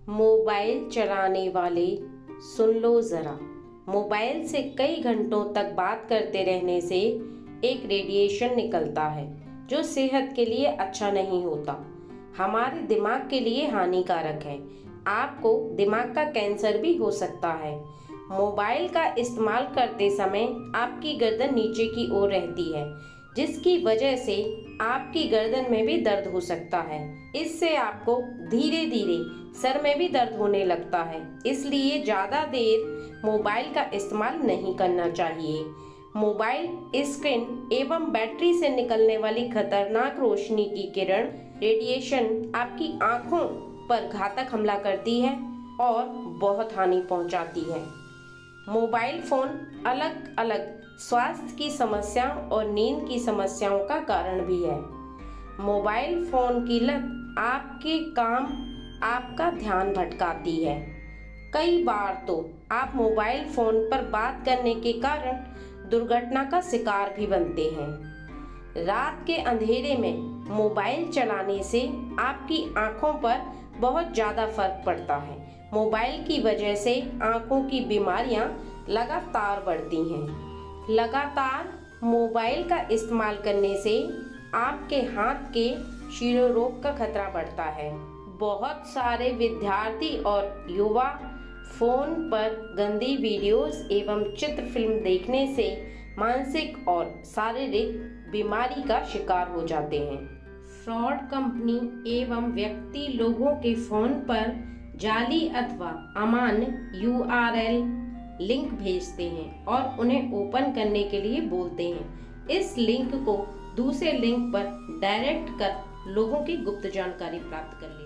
Mobile चलाने वाले सुन लो ज़रा। मोबाइल से कई घंटों तक बात करते रहने से एक रेडिएशन निकलता है जो सेहत के लिए अच्छा नहीं होता, हमारे दिमाग के लिए हानिकारक है। आपको दिमाग का कैंसर भी हो सकता है। मोबाइल का इस्तेमाल करते समय आपकी गर्दन नीचे की ओर रहती है, जिसकी वजह से आपकी गर्दन में भी दर्द हो सकता है। इससे आपको धीरे धीरे सर में भी दर्द होने लगता है, इसलिए ज़्यादा देर मोबाइल का इस्तेमाल नहीं करना चाहिए। मोबाइल स्क्रीन एवं बैटरी से निकलने वाली खतरनाक रोशनी की किरण रेडिएशन आपकी आंखों पर घातक हमला करती है और बहुत हानि पहुंचाती है। मोबाइल फोन अलग अलग स्वास्थ्य की समस्याओं और नींद की समस्याओं का कारण भी है। मोबाइल फोन की लत आपके काम आपका ध्यान भटकाती है। कई बार तो आप मोबाइल फोन पर बात करने के कारण दुर्घटना का शिकार भी बनते हैं। रात के अंधेरे में मोबाइल चलाने से आपकी आंखों पर बहुत ज़्यादा फर्क पड़ता है। मोबाइल की वजह से आंखों की बीमारियां लगातार बढ़ती हैं। लगातार मोबाइल का इस्तेमाल करने से आपके हाथ के शिरोरोग का खतरा बढ़ता है। बहुत सारे विद्यार्थी और युवा फोन पर गंदी वीडियोस एवं चित्र फिल्म देखने से मानसिक और शारीरिक बीमारी का शिकार हो जाते हैं। फ्रॉड कंपनी एवं व्यक्ति लोगों के फोन पर जाली अथवा अमान्य URL लिंक भेजते हैं और उन्हें ओपन करने के लिए बोलते हैं। इस लिंक को दूसरे लिंक पर डायरेक्ट कर लोगों की गुप्त जानकारी प्राप्त कर लेते हैं।